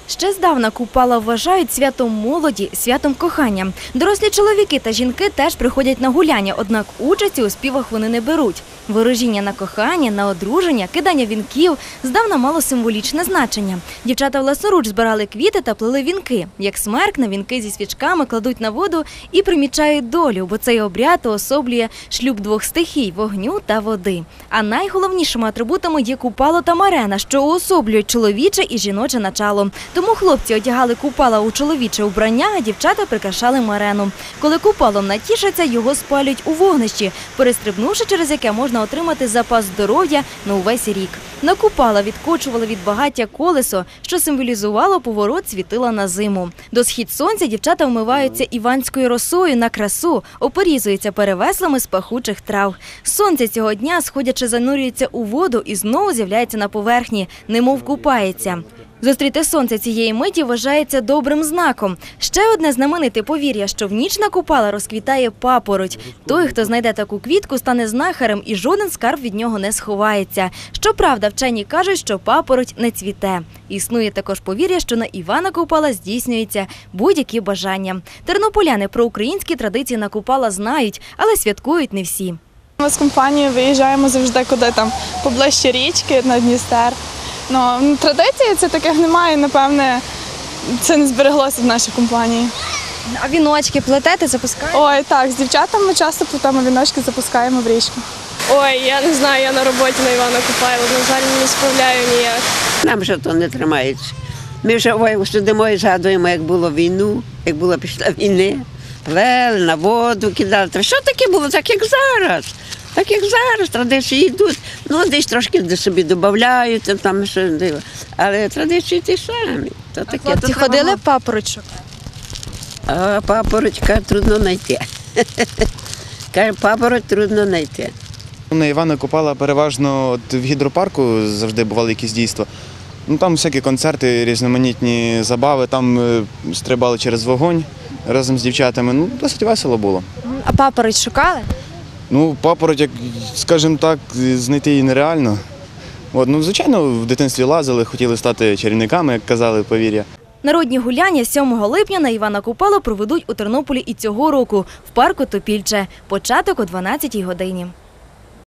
Ще здавна Купала вважають святом молоді, святом кохання. Дорослі чоловіки та жінки теж приходять на гуляння, однак участі у співах вони не беруть. Ворожіння на кохання, на одруження, кидання вінків здавна мало символічне значення. Дівчата власноруч збирали квіти та плели вінки. Як смерк, на вінки зі свічками кладуть на воду і примічають долю, бо цей обряд уособлює шлюб двох стихій – вогню та води. А найголовнішими атрибутами є купало та марена, що уособлюють чоловіче і жіноче начало. Тому хлопці одягали Купала у чоловіче убрання, а дівчата прикрашали марену. Коли Купалом натішаться, його спалюють у вогнищі, перестрибнувши через яке можна отримати запас здоров'я на увесь рік. На Купала відкочували від багаття колесо, що символізувало поворот світила на зиму. До схід сонця дівчата вмиваються іванською росою на красу, опорізуються перевеслами з пахучих трав. Сонце цього дня, сходячи, занурюється у воду і знову з'являється на поверхні, немов купається. Зустріти сонце цієї миті вважається добрим знаком. Ще одне знамените повір'я, що в ніч на Купала розквітає папороть. Той, хто знайде таку квітку, стане знахарем і жоден скарб від нього не сховається. Щоправда, вчені кажуть, що папороть не цвіте. Існує також повір'я, що на Івана Купала здійснюються будь-які бажання. Тернополяни про українські традиції на Купала знають, але святкують не всі. Ми з компанією виїжджаємо завжди куди там поближче річки, на Дністер. Ну, традиції це таких немає, напевне, це не збереглося в нашій компанії. А віночки плетете, запускаєте? Ой, так, з дівчатами часто плетемо віночки, запускаємо в річку. Ой, я не знаю, я на роботі на Івана Купайла, на жаль, не справляю ніяк. Нам вже то не тримається. Ми вже сидимо і згадуємо, як було війну, як була після війни. Плели, на воду кидали. Що таке було? Так, як зараз. Так, як зараз, традиції йдуть. Ну, десь трошки собі додають, там що, але традиції ті самі. То таке, Хлопці ходили папороть шукати? А папоротька трудно знайти. Каже, папороть трудно знайти. На Івана Купала переважно в гідропарку завжди бували якісь дійства. Ну, там всякі концерти, різноманітні забави, там стрибали через вогонь разом з дівчатами. Ну, досить весело було. А папороть шукали? Ну, папороть, як, скажімо так, знайти її нереально. Ну, звичайно, в дитинстві лазили, хотіли стати чарівниками, як казали повір'я. Народні гуляння 7 липня на Івана Купала проведуть у Тернополі і цього року в парку Топільче. Початок о 12-й годині.